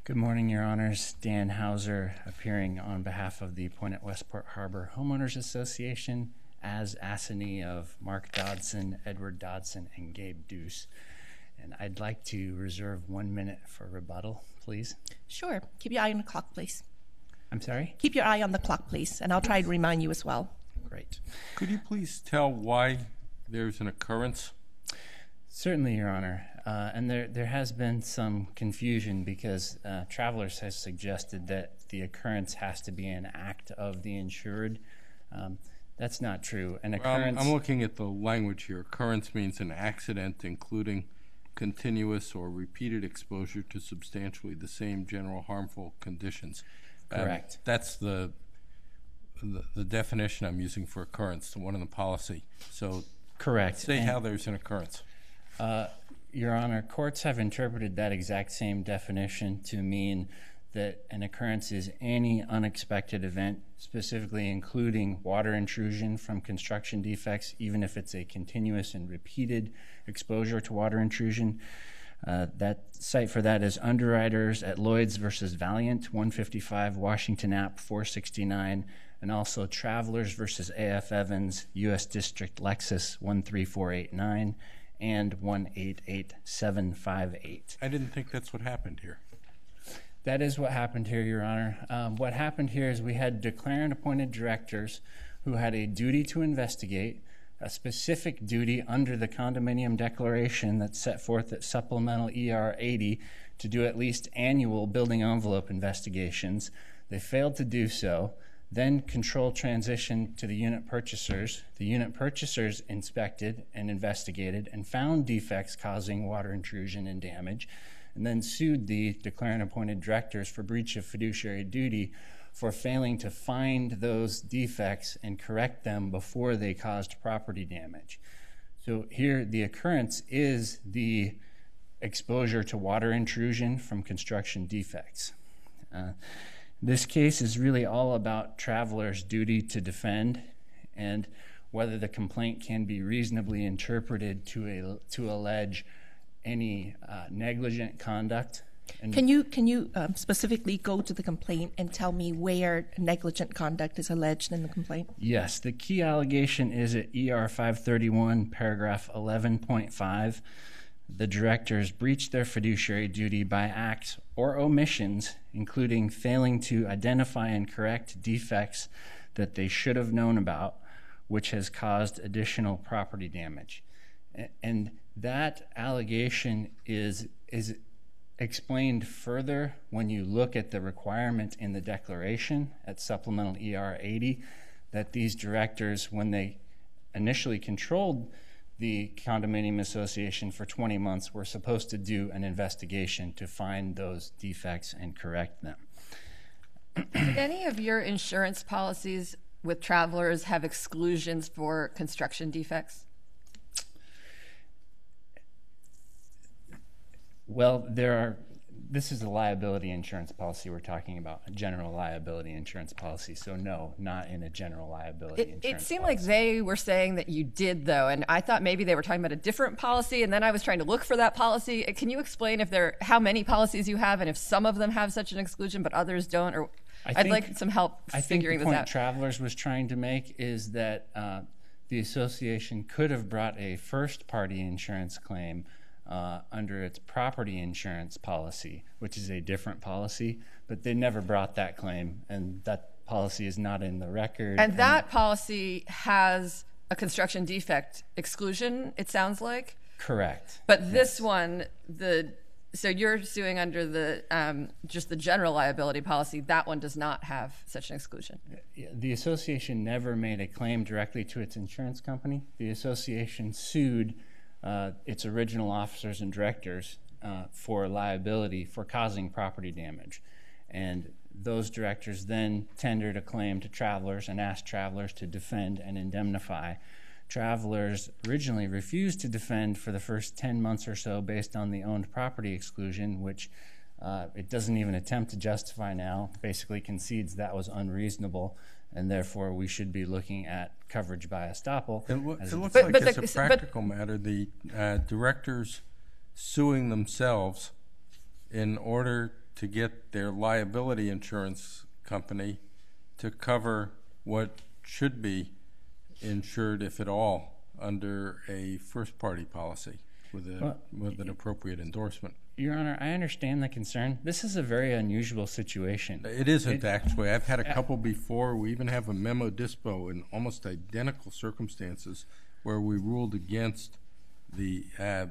Good morning, Your Honors. Dan Hauser, appearing on behalf of the appointed Westport Harbor Homeowners Association as assignee of Mark Dodson, Edward Dodson, and Gabe Deuce. And I'd like to reserve 1 minute for rebuttal, please. Sure. Keep your eye on the clock, please. I'm sorry? Keep your eye on the clock, please, and I'll try to remind you as well. Great. Could you please tell why there's an occurrence? Certainly, Your Honor. And there has been some confusion because Travelers has suggested that the occurrence has to be an act of the insured. That's not true. An occurrence. I'm looking at the language here. Occurrence means an accident including continuous or repeated exposure to substantially the same general harmful conditions. Correct. That's the definition I'm using for occurrence, the one in the policy. So correct. Say how there's an occurrence. Your Honor, courts have interpreted that exact same definition to mean that an occurrence is any unexpected event, specifically including water intrusion from construction defects, even if it's a continuous and repeated exposure to water intrusion. That cite for that is Underwriters at Lloyd's versus Valiant, 155 Washington App 469, and also Travelers versus AF Evans, U.S. District Lexus 13489 and 188758. I didn't think that's what happened here. That is what happened here, Your Honor. What happened here is we had declarant appointed directors who had a duty to investigate, a specific duty under the condominium declaration that's set forth at Supplemental ER 80 to do at least annual building envelope investigations. They failed to do so. Then control transitioned to the unit purchasers. The unit purchasers inspected and investigated and found defects causing water intrusion and damage, and then sued the declarant appointed directors for breach of fiduciary duty for failing to find those defects and correct them before they caused property damage. So here the occurrence is the exposure to water intrusion from construction defects. This case is really all about Travelers' duty to defend and whether the complaint can be reasonably interpreted to allege any negligent conduct. And Can you specifically go to the complaint and tell me where negligent conduct is alleged in the complaint? Yes, the key allegation is at ER 531, paragraph 11.5. The directors breached their fiduciary duty by acts or omissions, including failing to identify and correct defects that they should have known about, which has caused additional property damage. And that allegation is explained further when you look at the requirement in the declaration at Supplemental ER 80 that these directors, when they initially controlled the condominium association for 20 months, were supposed to do an investigation to find those defects and correct them. Did any of your insurance policies with Travelers have exclusions for construction defects? Well, this is a liability insurance policy we're talking about, a general liability insurance policy. So no, not in a general liability insurance policy. It seemed like they were saying that you did, though, and I thought maybe they were talking about a different policy, and then I was trying to look for that policy. Can you explain how many policies you have and if some of them have such an exclusion but others don't? Or I'd like some help figuring this out. I think the point Travelers was trying to make is that the association could have brought a first-party insurance claim under its property insurance policy, which is a different policy, but they never brought that claim, and that policy is not in the record. And that policy has a construction defect exclusion, it sounds like? Correct. But this one, so you're suing under the just the general liability policy. That one does not have such an exclusion. The association never made a claim directly to its insurance company. The association sued its original officers and directors for liability for causing property damage. And those directors then tendered a claim to Travelers and asked Travelers to defend and indemnify. Travelers originally refused to defend for the first 10 months or so based on the owned property exclusion, which it doesn't even attempt to justify now, basically concedes that was unreasonable, and therefore we should be looking at coverage by estoppel. It looks like as a practical matter, the directors suing themselves in order to get their liability insurance company to cover what should be insured, if at all, under a first-party policy with an appropriate endorsement. Your Honor, I understand the concern. This is a very unusual situation. It isn't, actually. I've had a couple before. We even have a memo dispo in almost identical circumstances where we ruled against the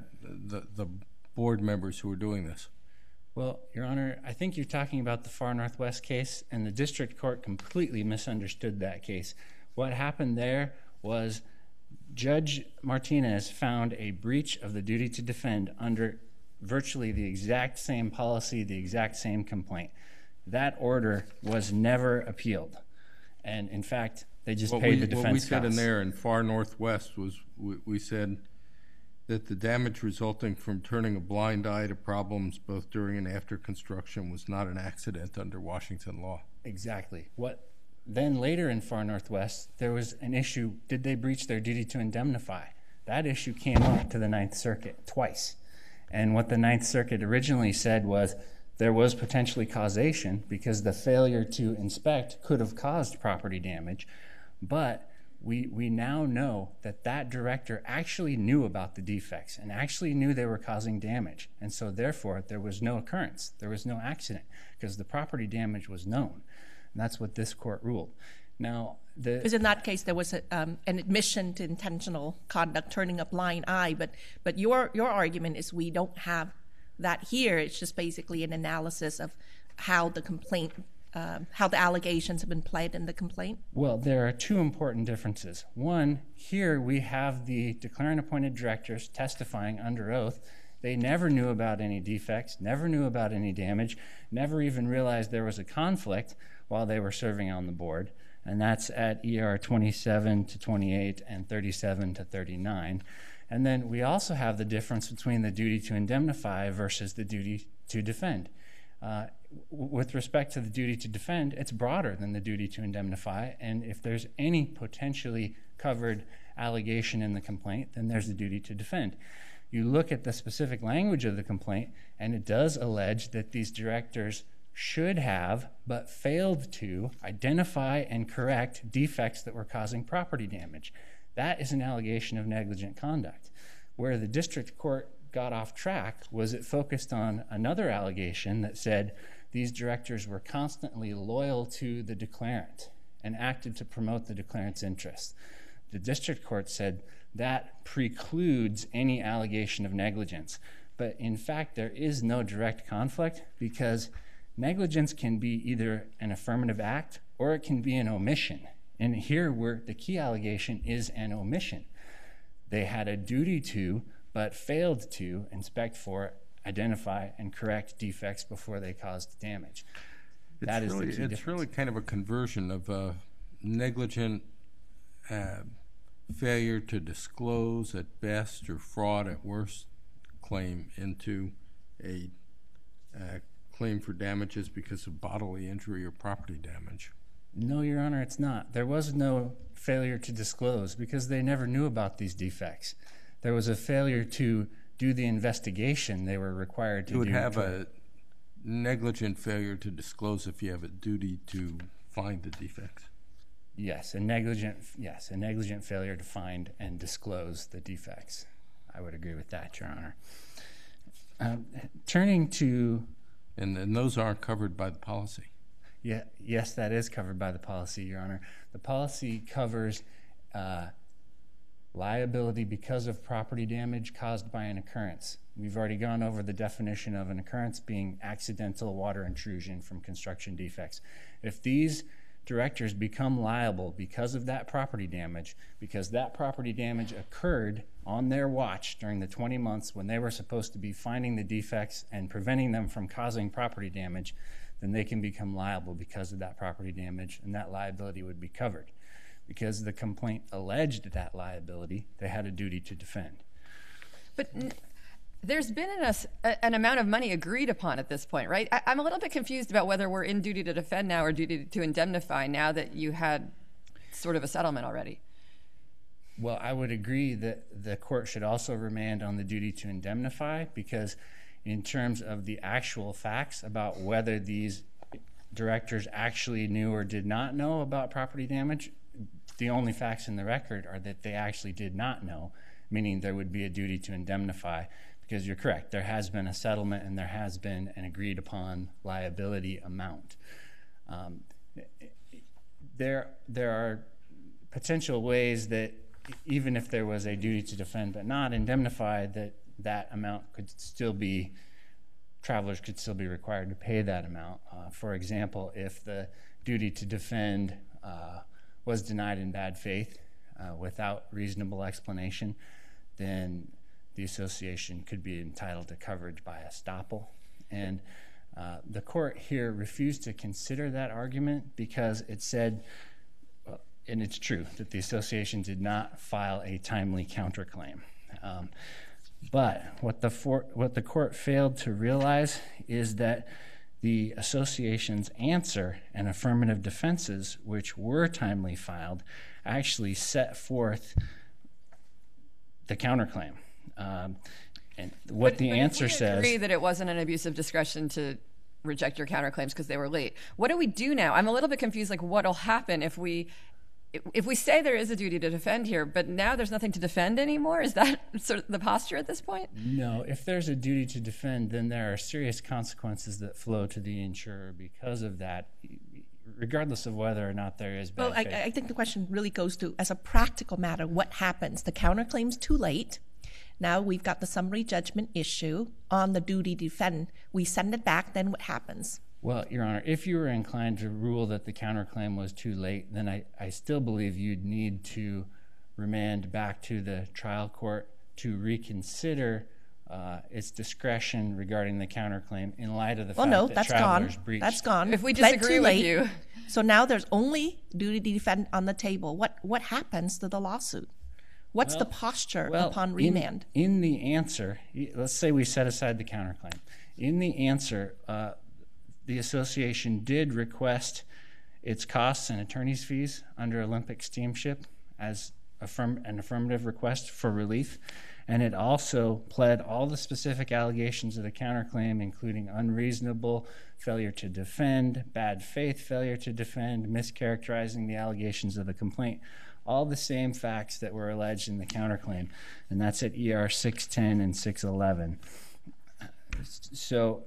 board members who were doing this. Well, Your Honor, I think you're talking about the Far Northwest case, and the district court completely misunderstood that case. What happened there was Judge Martinez found a breach of the duty to defend under virtually the exact same policy, the exact same complaint. That order was never appealed. And in fact, they just paid the defense costs. What we said in there in Far Northwest was we said that the damage resulting from turning a blind eye to problems both during and after construction was not an accident under Washington law. Exactly. Then later in Far Northwest, there was an issue, did they breach their duty to indemnify? That issue came up to the Ninth Circuit twice. And what the Ninth Circuit originally said was there was potentially causation because the failure to inspect could have caused property damage, but we now know that that director actually knew about the defects and actually knew they were causing damage. And so therefore, there was no occurrence. There was no accident because the property damage was known. And that's what this court ruled. Now, because in that case there was an admission to intentional conduct, turning a blind eye. But your argument is we don't have that here. It's just basically an analysis of how the complaint, how the allegations have been played in the complaint. Well, there are two important differences. One, here we have the declarant-appointed directors testifying under oath. They never knew about any defects, never knew about any damage, never even realized there was a conflict while they were serving on the board. And that's at ER 27 to 28 and 37 to 39. And then we also have the difference between the duty to indemnify versus the duty to defend. With respect to the duty to defend, it's broader than the duty to indemnify. And if there's any potentially covered allegation in the complaint, then there's the duty to defend. You look at the specific language of the complaint, and it does allege that these directors should have, but failed to, identify and correct defects that were causing property damage. That is an allegation of negligent conduct. Where the district court got off track was it focused on another allegation that said these directors were constantly loyal to the declarant and acted to promote the declarant's interests. The district court said that precludes any allegation of negligence. But in fact, there is no direct conflict because negligence can be either an affirmative act or it can be an omission. And here where the key allegation is an omission. They had a duty to, but failed to inspect for, identify, and correct defects before they caused damage. That is the key difference. It's really kind of a conversion of a negligent failure to disclose at best or fraud at worst claim into a claim for damages because of bodily injury or property damage. No, Your Honor, it's not. There was no failure to disclose because they never knew about these defects. There was a failure to do the investigation they were required to do. You would have a negligent failure to disclose if you have a duty to find the defects. Yes, a negligent failure to find and disclose the defects. I would agree with that, Your Honor. Turning to... And those aren't covered by the policy. Yeah, yes, that is covered by the policy, Your Honor. The policy covers liability because of property damage caused by an occurrence. We've already gone over the definition of an occurrence being accidental water intrusion from construction defects. If these directors become liable because of that property damage, because that property damage occurred on their watch during the 20 months when they were supposed to be finding the defects and preventing them from causing property damage, then they can become liable because of that property damage, and that liability would be covered. Because the complaint alleged that liability, they had a duty to defend. But there's been an amount of money agreed upon at this point, right? I'm a little bit confused about whether we're in duty to defend now or duty to indemnify now that you had sort of a settlement already. Well, I would agree that the court should also remand on the duty to indemnify because in terms of the actual facts about whether these directors actually knew or did not know about property damage, the only facts in the record are that they actually did not know, meaning there would be a duty to indemnify, because you're correct, there has been a settlement and there has been an agreed upon liability amount. There are potential ways that even if there was a duty to defend but not indemnify, that amount could still be, travelers could still be required to pay that amount. For example, if the duty to defend was denied in bad faith without reasonable explanation, then the association could be entitled to coverage by estoppel. And the court here refused to consider that argument because it said, and it's true, that the association did not file a timely counterclaim. But what the court failed to realize is that the association's answer and affirmative defenses, which were timely filed, actually set forth the counterclaim. And what the answer says... agree that it wasn't an abuse of discretion to reject your counterclaims because they were late. What do we do now? I'm a little bit confused, like what'll happen if we say there is a duty to defend here, but now there's nothing to defend anymore? Is that sort of the posture at this point? No. If there's a duty to defend, then there are serious consequences that flow to the insurer because of that, regardless of whether or not there is bad faith. I think the question really goes to, as a practical matter, what happens? The counterclaim's too late. Now we've got the summary judgment issue on the duty to defend. We send it back, then what happens? Well, Your Honor, if you were inclined to rule that the counterclaim was too late, then I still believe you'd need to remand back to the trial court to reconsider its discretion regarding the counterclaim in light of the fact that travelers breached. That's gone. If we disagree with you. So now there's only duty to defend on the table. What happens to the lawsuit? What's the posture upon remand? In the answer, let's say we set aside the counterclaim. In the answer, the association did request its costs and attorney's fees under Olympic Steamship as an affirmative request for relief, and it also pled all the specific allegations of the counterclaim, including unreasonable failure to defend, bad faith failure to defend, mischaracterizing the allegations of the complaint, all the same facts that were alleged in the counterclaim, and that's at ER 610 and 611. So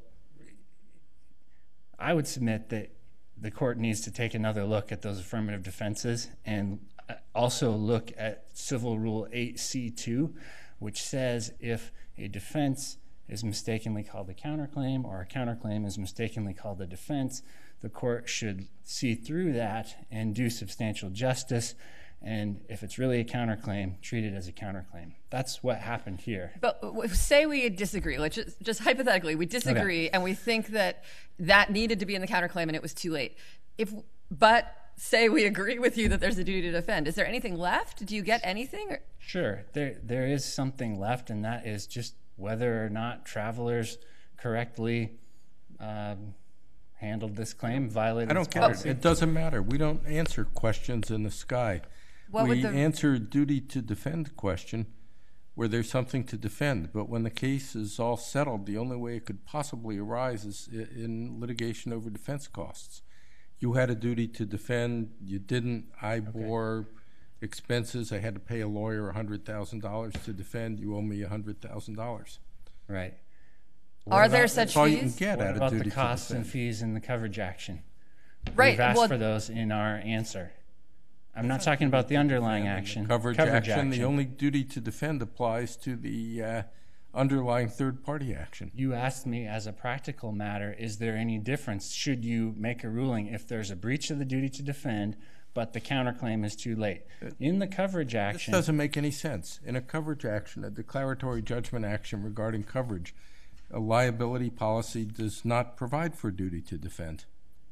I would submit that the court needs to take another look at those affirmative defenses and also look at Civil Rule 8C2, which says if a defense is mistakenly called a counterclaim or a counterclaim is mistakenly called a defense, the court should see through that and do substantial justice, and if it's really a counterclaim, treat it as a counterclaim. That's what happened here. But say we disagree. Let's just hypothetically, we disagree, okay, and we think that needed to be in the counterclaim and it was too late. But say we agree with you that there's a duty to defend. Is there anything left? Do you get anything? Sure. There is something left, and that is just whether or not travelers correctly handled this claim, violated its policy. It doesn't matter. We don't answer questions in the sky. We answer a duty to defend question where there's something to defend. But when the case is all settled, the only way it could possibly arise is in litigation over defense costs. You had a duty to defend. You didn't. I bore expenses. I had to pay a lawyer $100,000 to defend. You owe me $100,000. Right. Are there such fees? That's all you can get out of duty to defend. What about the costs and fees in the coverage action? Right. We've asked for those in our answer. I'm not talking about the underlying action. Coverage action, the only duty to defend applies to the underlying third-party action. You asked me, as a practical matter, is there any difference? Should you make a ruling if there's a breach of the duty to defend, but the counterclaim is too late? In the coverage action... This doesn't make any sense. In a coverage action, a declaratory judgment action regarding coverage, a liability policy does not provide for duty to defend.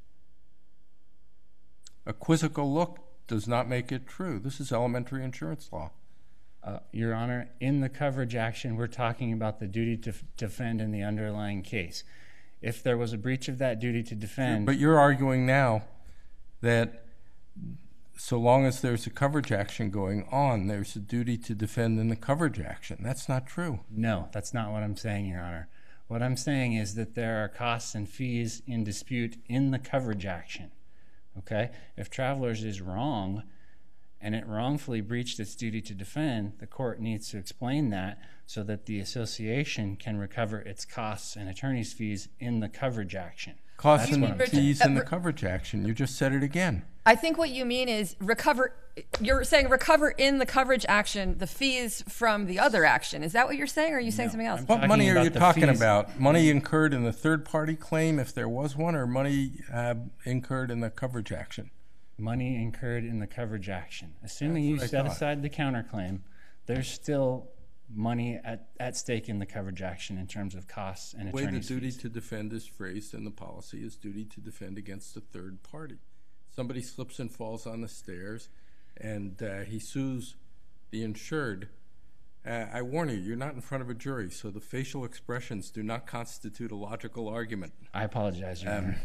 A quizzical look does not make it true. This is elementary insurance law. Your Honor, in the coverage action, we're talking about the duty to defend in the underlying case. If there was a breach of that duty to defend... But you're arguing now that so long as there's a coverage action going on, there's a duty to defend in the coverage action. That's not true. No, that's not what I'm saying, Your Honor. What I'm saying is that there are costs and fees in dispute in the coverage action. Okay? If Travelers is wrong and it wrongfully breached its duty to defend, the court needs to explain that so that the association can recover its costs and attorney's fees in the coverage action. Costs and fees in the coverage action. You just said it again. I think what you mean is recover. You're saying recover in the coverage action the fees from the other action. Is that what you're saying, or are you saying something else? What money are you talking about? Money incurred in the third-party claim, if there was one, or money incurred in the coverage action? Money incurred in the coverage action. Assuming you set aside the counterclaim, there's still money at stake in the coverage action in terms of costs and attorney's fees. The way the duty to defend is phrased in the policy is duty to defend against a third party. Somebody slips and falls on the stairs, and he sues the insured. I warn you, you're not in front of a jury, so the facial expressions do not constitute a logical argument. I apologize, Your Honor.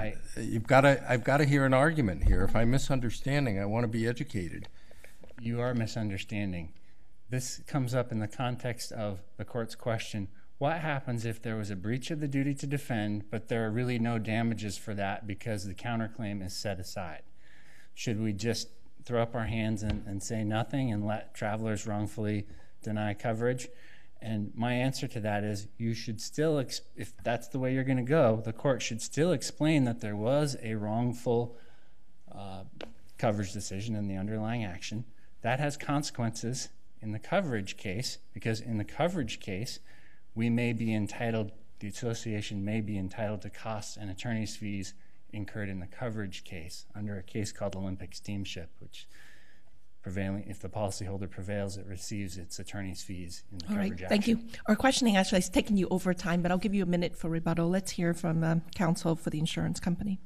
I've got to hear an argument here. If I'm misunderstanding, I want to be educated. You are misunderstanding. This comes up in the context of the court's question, what happens if there was a breach of the duty to defend, but there are really no damages for that because the counterclaim is set aside? Should we just throw up our hands and say nothing and let Travelers wrongfully deny coverage? And my answer to that is you should still, if that's the way you're going to go, the court should still explain that there was a wrongful coverage decision in the underlying action. That has consequences in the coverage case, because in the coverage case, we may be entitled, the association may be entitled to costs and attorney's fees incurred in the coverage case under a case called Olympic Steamship, which if the policyholder prevails, it receives its attorney's fees in the coverage action. Thank you. Our questioning actually has taken you over time, but I'll give you a minute for rebuttal. Let's hear from counsel for the insurance company.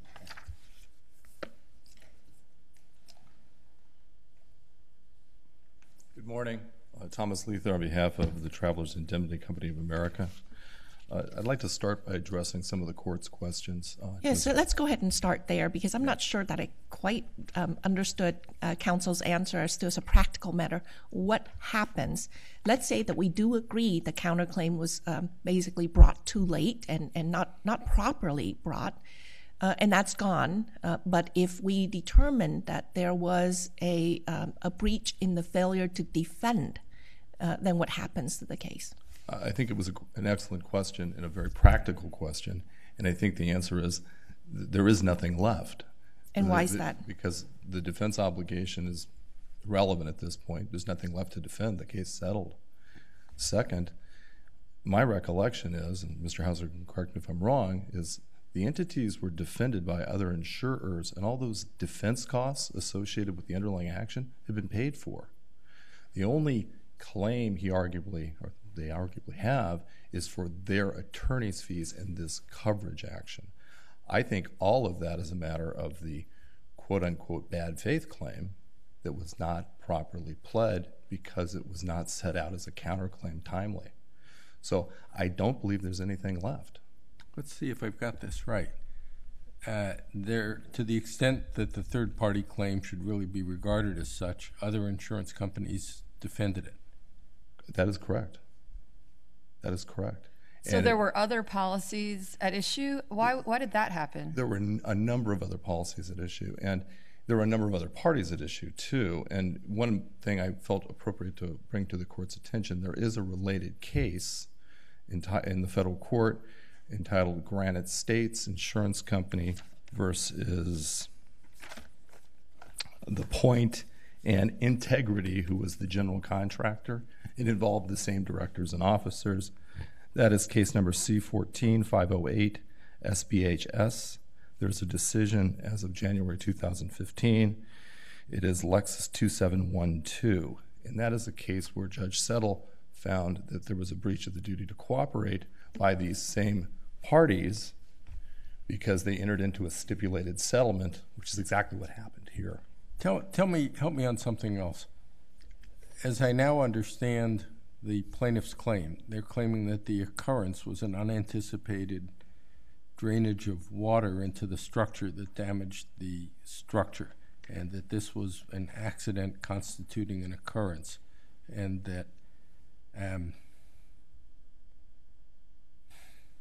Good morning. Thomas Leather on behalf of the Travelers Indemnity Company of America. I'd like to start by addressing some of the court's questions. Yes, so let's go ahead and start there, because I'm not sure that I quite understood counsel's answer as to, as a practical matter, what happens. Let's say that we do agree the counterclaim was basically brought too late and not properly brought, and that's gone. But if we determine that there was a breach in the failure to defend, then what happens to the case? I think it was an excellent question and a very practical question, and I think the answer is there is nothing left. And why is that? Because the defense obligation is irrelevant at this point. There's nothing left to defend. The case settled. Second, my recollection is, and Mr. Hauser can correct me if I'm wrong, is the entities were defended by other insurers, and all those defense costs associated with the underlying action have been paid for. The only claim they arguably have is for their attorney's fees in this coverage action. I think all of that is a matter of the quote-unquote bad faith claim that was not properly pled because it was not set out as a counterclaim timely. So I don't believe there's anything left. Let's see if I've got this right. To the extent that the third-party claim should really be regarded as such, other insurance companies defended it. That is correct. That is correct. So there were other policies at issue? Why did that happen? There were a number of other policies at issue, and there were a number of other parties at issue, too. And one thing I felt appropriate to bring to the court's attention, there is a related case in the federal court entitled Granite States Insurance Company versus The Point and Integrity, who was the general contractor. It involved the same directors and officers. That is case number C14-508 SBHS. There's a decision as of January 2015. It is Lexus 2712. And that is a case where Judge Settle found that there was a breach of the duty to cooperate by these same parties because they entered into a stipulated settlement, which is exactly what happened here. Help me on something else. As I now understand the plaintiff's claim, they're claiming that the occurrence was an unanticipated drainage of water into the structure that damaged the structure, and that this was an accident constituting an occurrence, and that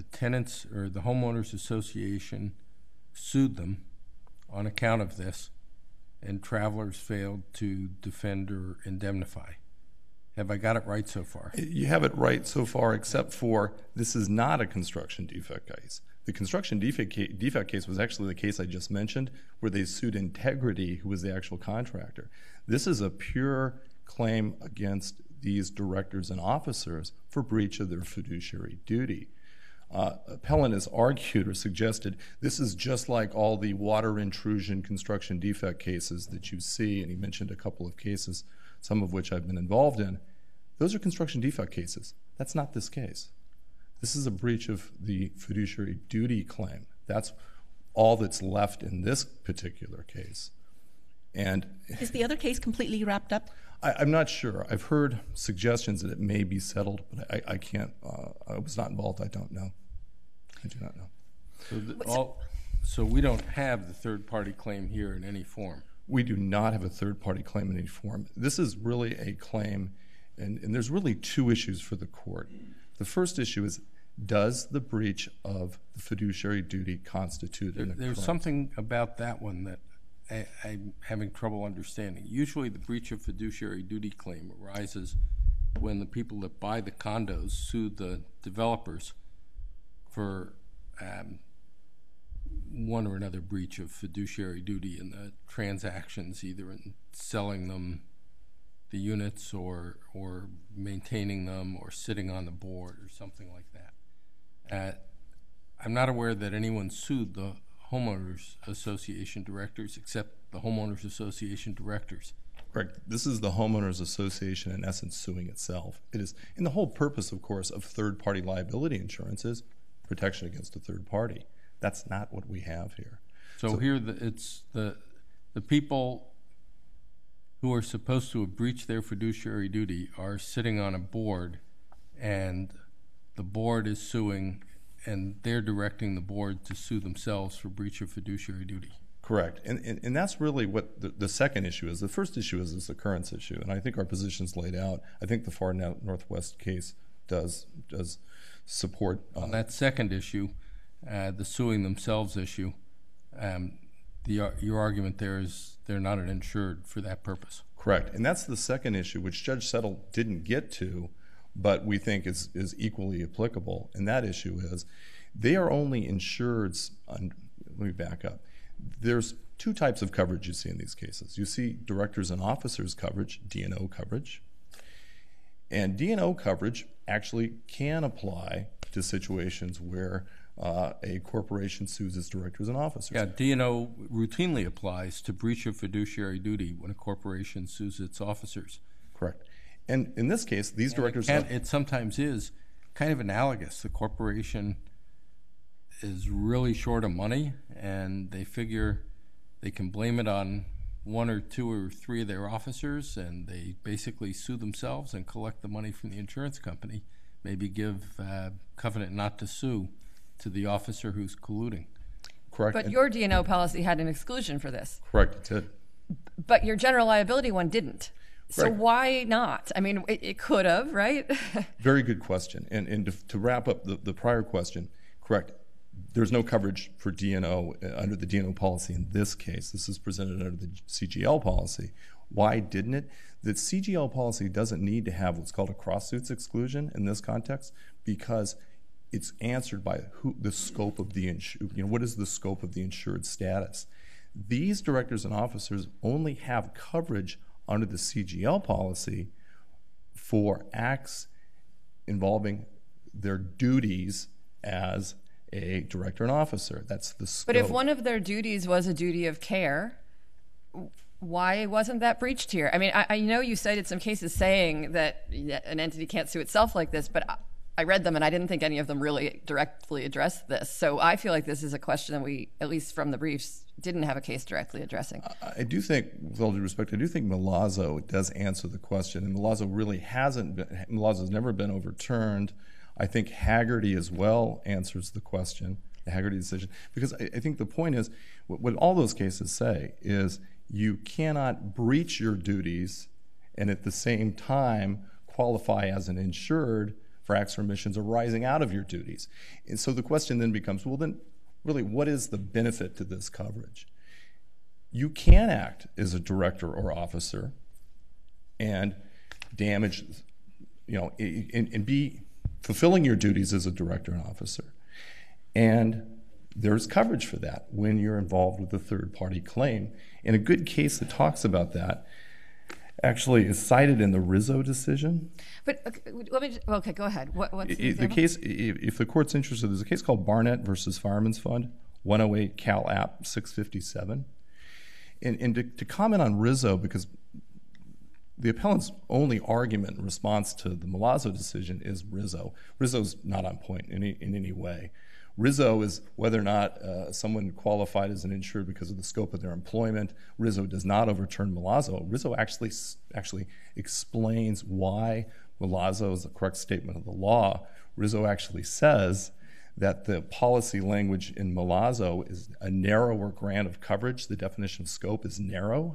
the tenants or the homeowners association sued them on account of this, and Travelers failed to defend or indemnify. Have I got it right so far? You have it right so far, except for this is not a construction defect case. The construction defect case was actually the case I just mentioned, where they sued Integrity, who was the actual contractor. This is a pure claim against these directors and officers for breach of their fiduciary duty. Appellant has argued or suggested this is just like all the water intrusion construction defect cases that you see, and he mentioned a couple of cases, some of which I've been involved in. Those are construction defect cases. That's not this case. This is a breach of the fiduciary duty claim. That's all that's left in this particular case. And is the other case completely wrapped up? I'm not sure. I've heard suggestions that it may be settled, but I can't. I was not involved. I don't know. I do not know. So we don't have the third-party claim here in any form. We do not have a third-party claim in any form. This is really a claim, and there's really two issues for the court. The first issue is, does the breach of the fiduciary duty constitute an occurrence? There's something about that one that I'm having trouble understanding. Usually the breach of fiduciary duty claim arises when the people that buy the condos sue the developers for one or another breach of fiduciary duty in the transactions, either in selling them the units or maintaining them or sitting on the board or something like that. I'm not aware that anyone sued the homeowners association directors except the homeowners association directors. Correct. This is the homeowners association in essence suing itself. It is, and the whole purpose, of course, of third-party liability insurance is protection against a third party. That's not what we have here. So here it's the people who are supposed to have breached their fiduciary duty are sitting on a board, and the board is suing, and they're directing the board to sue themselves for breach of fiduciary duty. Correct. And that's really what the second issue is. The first issue is this occurrence issue, and I think our position's laid out. I think the Far Northwest case does support. On that second issue, the suing themselves issue, your argument there is they're not an insured for that purpose. Correct. And that's the second issue, which Judge Settle didn't get to, but we think is equally applicable. And that issue is they are only insureds. Let me back up. There's two types of coverage you see in these cases. You see directors and officers coverage, D&O coverage. And D&O coverage actually can apply to situations where a corporation sues its directors and officers. Yeah, D&O routinely applies to breach of fiduciary duty when a corporation sues its officers. Correct. And in this case, these directors... It sometimes is kind of analogous. The corporation is really short of money, and they figure they can blame it on one or two or three of their officers, and they basically sue themselves and collect the money from the insurance company, maybe give covenant not to sue to the officer who's colluding. Correct. But your D&O policy had an exclusion for this. Correct, it did. But your general liability one didn't. So Right. why not? I mean, it could have, right? Very good question. And to wrap up the prior question, correct, there's no coverage for D&O under the D&O policy in this case. This is presented under the CGL policy. Why didn't it? The CGL policy doesn't need to have what's called a cross-suits exclusion in this context because it's answered by the scope of the what is the scope of the insured status. These directors and officers only have coverage under the CGL policy for acts involving their duties as a director and officer. That's the scope. But if one of their duties was a duty of care, why wasn't that breached here? I mean, I know you cited some cases saying that an entity can't sue itself like this, but I read them and I didn't think any of them really directly addressed this. So I feel like this is a question that we, at least from the briefs, didn't have a case directly addressing. I do think, with all due respect, I do think Milazzo does answer the question, and Milazzo really hasn't been, Milazzo's never been overturned. I think Haggerty as well answers the question, the Haggerty decision, because I think the point is, what all those cases say is you cannot breach your duties and at the same time qualify as an insured for acts or omissions arising out of your duties. And so the question then becomes, well, then really, what is the benefit to this coverage? You can act as a director or officer and damage, and be fulfilling your duties as a director and officer. And there's coverage for that when you're involved with a third-party claim. And a good case that talks about that actually is cited in the Rizzo decision. But okay, go ahead. What's the case? If the court's interested, there's a case called Barnett versus Fireman's Fund, 108 Cal App 657. And to comment on Rizzo, because the appellant's only argument in response to the Milazzo decision is Rizzo. Rizzo's not on point in any way. Rizzo is whether or not someone qualified as an insured because of the scope of their employment. Rizzo does not overturn Milazzo. Rizzo actually explains why Milazzo is the correct statement of the law. Rizzo actually says that the policy language in Milazzo is a narrower grant of coverage. The definition of scope is narrow.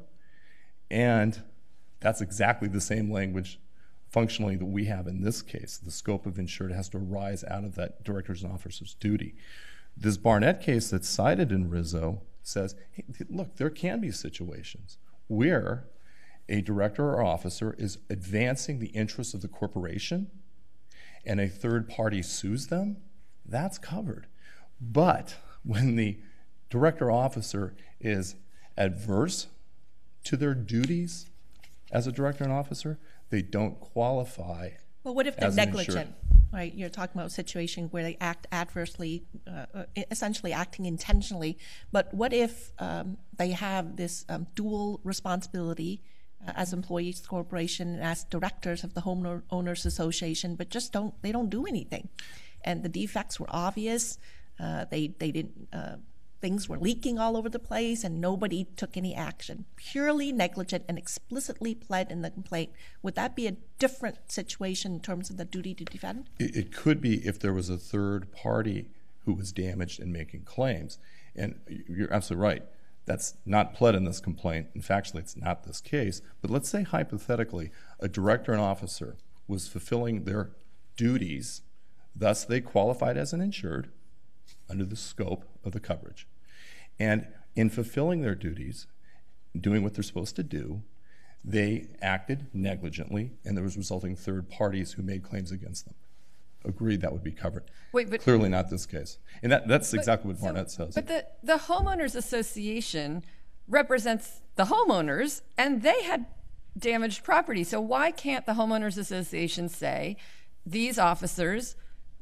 And that's exactly the same language functionally that we have in this case. The scope of insured has to arise out of that director's and officer's duty. This Barnett case that's cited in Rizzo says, hey, look, there can be situations where a director or officer is advancing the interests of the corporation and a third party sues them. That's covered. But when the director or officer is adverse to their duties as a director and officer, they don't qualify. Well, what if they're as an negligent? Right, you're talking about a situation where they act adversely, essentially acting intentionally. But what if they have this dual responsibility as employees of the corporation and as directors of the Homeowners Association, but just they don't do anything, and the defects were obvious. They didn't. Things were leaking all over the place, and nobody took any action. Purely negligent and explicitly pled in the complaint. Would that be a different situation in terms of the duty to defend? It could be if there was a third party who was damaged in making claims. And you're absolutely right. That's not pled in this complaint. In fact, it's not this case. But let's say hypothetically, a director and officer was fulfilling their duties, thus they qualified as an insured under the scope of the coverage. And in fulfilling their duties, doing what they're supposed to do, they acted negligently, and there was resulting third parties who made claims against them. Agreed, that would be covered. Wait, but clearly not this case. And that's exactly what Barnett says. But the Homeowners Association represents the homeowners, and they had damaged property. So why can't the Homeowners Association say these officers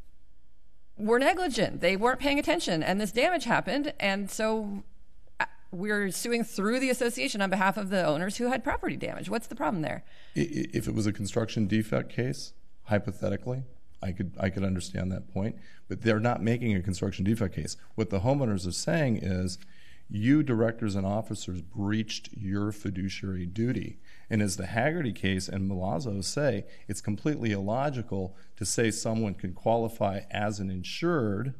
were negligent, they weren't paying attention, and this damage happened, and so we're suing through the association on behalf of the owners who had property damage? What's the problem there? If it was a construction defect case, hypothetically, I could understand that point, but they're not making a construction defect case. What the homeowners are saying is, you directors and officers breached your fiduciary duty. And as the Haggerty case and Milazzo say, it's completely illogical to say someone can qualify as an insured,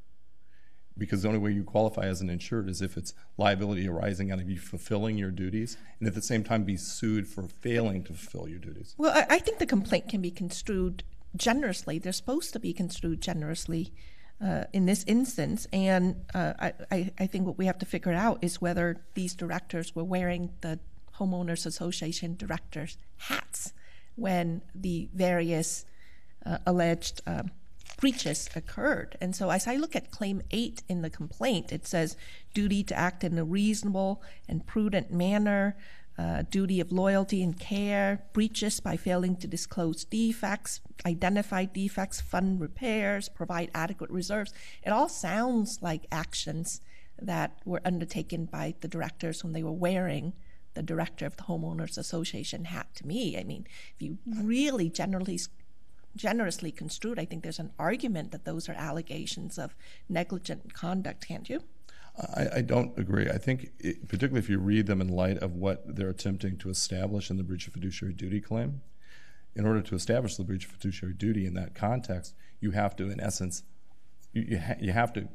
because the only way you qualify as an insured is if it's liability arising out of you fulfilling your duties, and at the same time be sued for failing to fulfill your duties. Well, I think the complaint can be construed generously. They're supposed to be construed generously in this instance, and I think what we have to figure out is whether these directors were wearing the Homeowners Association directors' hats when the various alleged breaches occurred. And so as I look at Claim 8 in the complaint, it says duty to act in a reasonable and prudent manner, duty of loyalty and care, breaches by failing to disclose defects, identify defects, fund repairs, provide adequate reserves. It all sounds like actions that were undertaken by the directors when they were wearing the director of the Homeowners Association hat to me. I mean, if you really generously construed, I think there's an argument that those are allegations of negligent conduct, can't you? I don't agree. I think, particularly if you read them in light of what they're attempting to establish in the breach of fiduciary duty claim, in order to establish the breach of fiduciary duty in that context, you have to, in essence, you have to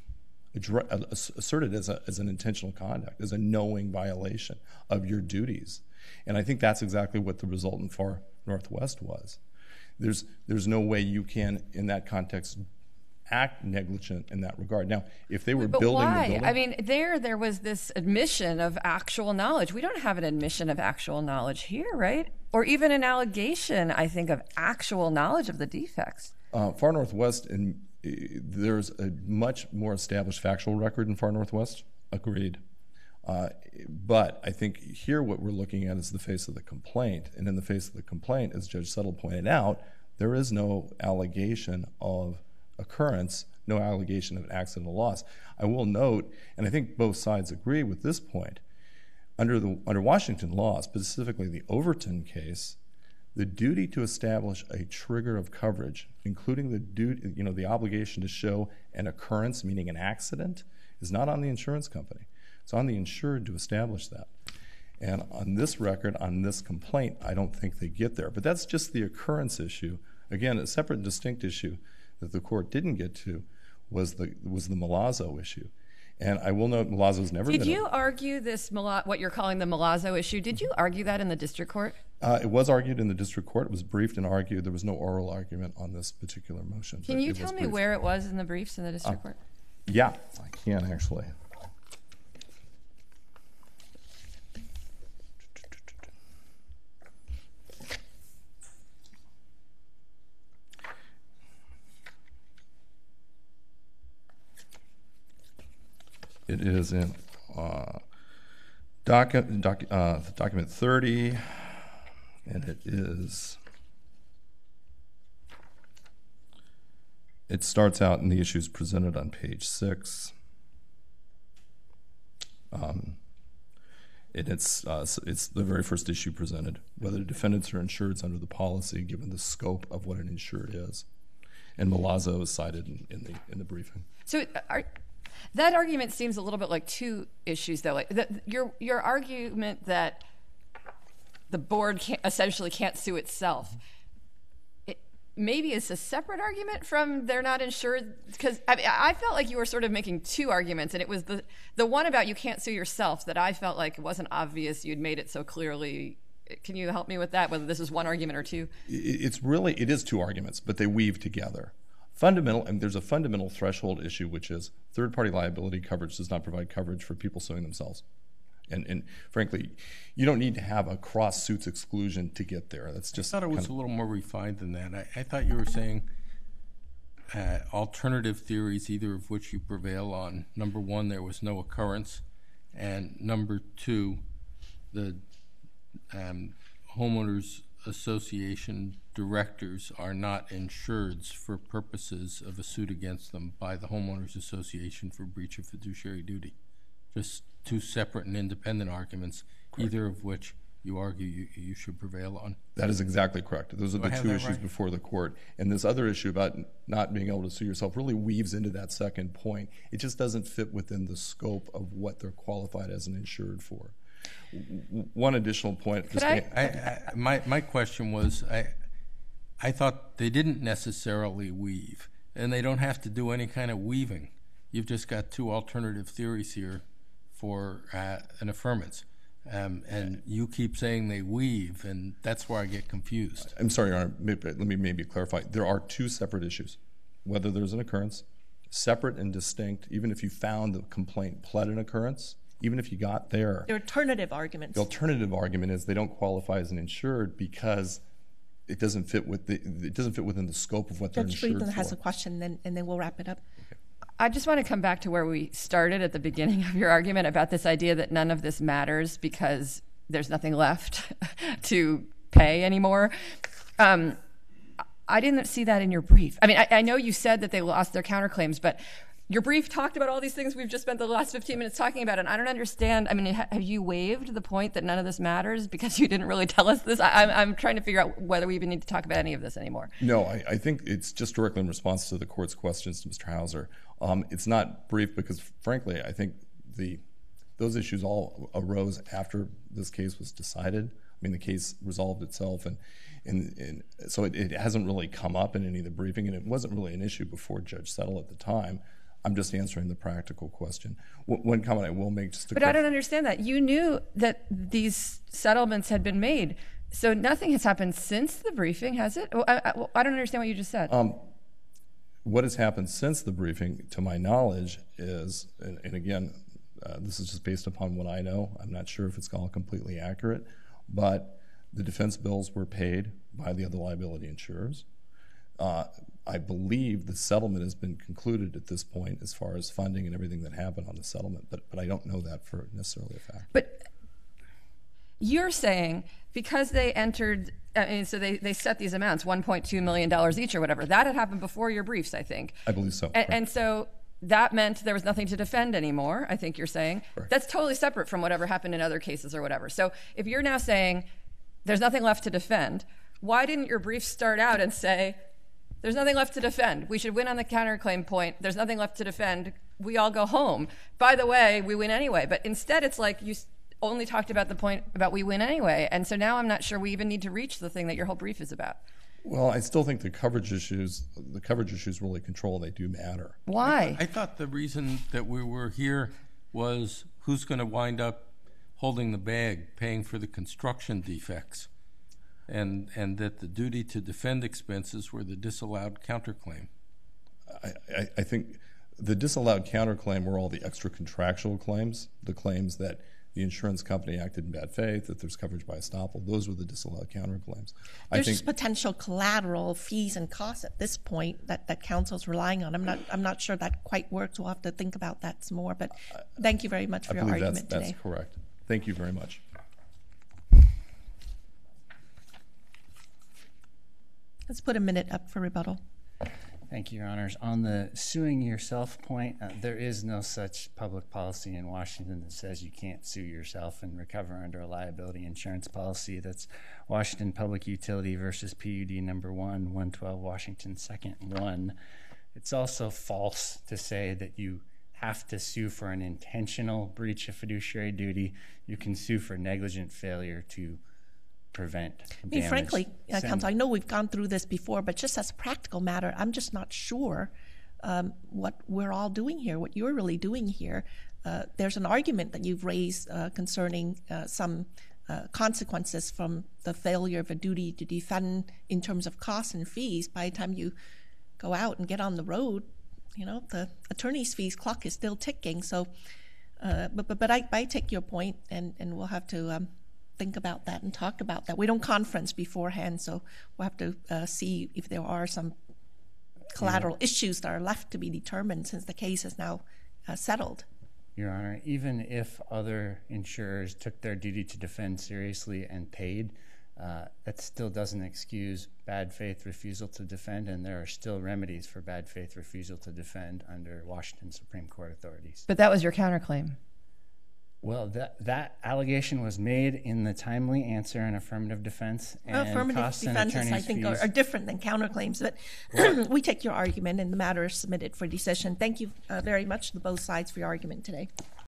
assert it as an intentional conduct, as a knowing violation of your duties. And I think that's exactly what the result in Far Northwest was. There's no way you can, in that context, act negligent in that regard. Now, if they were building the building... I mean, there was this admission of actual knowledge. We don't have an admission of actual knowledge here, right? Or even an allegation, I think, of actual knowledge of the defects. Far Northwest, there's a much more established factual record in Far Northwest. Agreed. But I think here what we're looking at is the face of the complaint. And in the face of the complaint, as Judge Settle pointed out, there is no allegation of occurrence, no allegation of an accidental loss. I will note, and I think both sides agree with this point, under Washington law, specifically the Overton case, the duty to establish a trigger of coverage, including the obligation to show an occurrence, meaning an accident, is not on the insurance company. It's on the insured to establish that. And on this record, on this complaint, I don't think they get there. But that's just the occurrence issue. Again, a separate and distinct issue that the court didn't get to was the Milazzo issue. And I will note Milazzo's never been... Did you argue this, what you're calling the Milazzo issue, did you argue that in the district court? It was argued in the district court. It was briefed and argued. There was no oral argument on this particular motion. Can you tell me where it was in the briefs in the district court? Yeah, I can actually. It is in document 30, and it starts out in the issues presented on page 6. It's the very first issue presented, whether defendants are insureds under the policy given the scope of what an insured is. And Milazzo is cited in the briefing. So that argument seems a little bit like two issues, though. Like your argument that the board essentially can't sue itself, maybe it's a separate argument from they're not insured. Because I felt like you were sort of making two arguments, and it was the one about you can't sue yourself that I felt like it wasn't obvious you'd made it so clearly. Can you help me with that, whether this is one argument or two? It is two arguments, but they weave together. And there's a fundamental threshold issue, which is third-party liability coverage does not provide coverage for people suing themselves. And frankly, you don't need to have a cross-suits exclusion to get there. That's just. I thought it was a little more refined than that. I thought you were saying alternative theories, either of which you prevail on. Number one, there was no occurrence, and number two, the Homeowners Association directors are not insureds for purposes of a suit against them by the Homeowners Association for breach of fiduciary duty. Just two separate and independent arguments, correct, either of which you argue you should prevail on. That is exactly correct. Those are the two issues before the court. And this other issue about not being able to sue yourself really weaves into that second point. It just doesn't fit within the scope of what they're qualified as an insured for. One additional point. My question was, I thought they didn't necessarily weave, and they don't have to do any kind of weaving. You've just got two alternative theories here for an affirmance. And you keep saying they weave, and that's where I get confused. I'm sorry, Your Honor. Let me maybe clarify. There are two separate issues. Whether there's an occurrence, separate and distinct, even if you found the complaint pled an occurrence, even if you got there. The alternative arguments. The alternative argument is they don't qualify as an insured because it doesn't fit within the scope of what they're insured for. Judge Friedland has a question, and then we'll wrap it up. Okay. I just want to come back to where we started at the beginning of your argument about this idea that none of this matters because there's nothing left to pay anymore. I didn't see that in your brief. I mean, I know you said that they lost their counterclaims, but your brief talked about all these things we've just spent the last 15 minutes talking about, and I don't understand. I mean, have you waived the point that none of this matters because you didn't really tell us this? I'm trying to figure out whether we even need to talk about any of this anymore. No, I think it's just directly in response to the court's questions to Mr. Hauser. It's not brief because, frankly, I think those issues all arose after this case was decided. I mean, the case resolved itself, and so it hasn't really come up in any of the briefing, and it wasn't really an issue before Judge Settle at the time. I'm just answering the practical question. One comment I will make just to But I don't understand that. You knew that these settlements had been made So nothing has happened since the briefing, has it? Well, I don't understand what you just said. What has happened since the briefing, to my knowledge, is, and again, this is just based upon what I know. I'm not sure if it's all completely accurate, but the defense bills were paid by the other liability insurers. I believe the settlement has been concluded at this point as far as funding and everything that happened on the settlement, but I don't know that for necessarily a fact. But you're saying because they entered, so they set these amounts, $1.2 million each or whatever. That had happened before your briefs, I think. I believe so. And so that meant there was nothing to defend anymore, I think you're saying. Correct. That's totally separate from whatever happened in other cases or whatever. So if you're now saying there's nothing left to defend, why didn't your brief start out and say, there's nothing left to defend. We should win on the counterclaim point. There's nothing left to defend. We all go home. By the way, we win anyway. But instead, it's like you only talked about the point about we win anyway. And so now I'm not sure we even need to reach the thing that your whole brief is about. Well, I still think the coverage issues really control. They do matter. Why? I thought the reason that we were here was who's going to wind up holding the bag, paying for the construction defects, and that the duty to defend expenses were the disallowed counterclaim. I think the disallowed counterclaim were all the extra contractual claims, the claims that the insurance company acted in bad faith, that there's coverage by estoppel. Those were the disallowed counterclaims. There's just potential collateral fees and costs at this point that counsel's relying on. I'm not sure that quite works. We'll have to think about that some more. But thank you very much for your argument today. That's correct. Thank you very much. Let's put a minute up for rebuttal. Thank you, Your Honors. On the suing yourself point, there is no such public policy in Washington that says you can't sue yourself and recover under a liability insurance policy. That's Washington Public Utility versus PUD number 1, 112 Washington 2nd 1. It's also false to say that you have to sue for an intentional breach of fiduciary duty. You can sue for negligent failure to prevent damage. Frankly, counsel, I know we've gone through this before, but just as a practical matter, I'm just not sure what we're all doing here, what you're really doing here. There's an argument that you've raised concerning some consequences from the failure of a duty to defend in terms of costs and fees. By the time you go out and get on the road, the attorney's fees clock is still ticking. So, but I take your point, and we'll have to think about that and talk about that. We don't conference beforehand, so we'll have to see if there are some collateral issues that are left to be determined since the case is now settled. Your Honor, even if other insurers took their duty to defend seriously and paid, that still doesn't excuse bad faith refusal to defend, and there are still remedies for bad faith refusal to defend under Washington Supreme Court authorities. But that was your counterclaim. Well, that allegation was made in the timely answer and affirmative defense. And affirmative defenses, I think, are different than counterclaims. But we take your argument, and the matter is submitted for decision. Thank you very much to both sides for your argument today.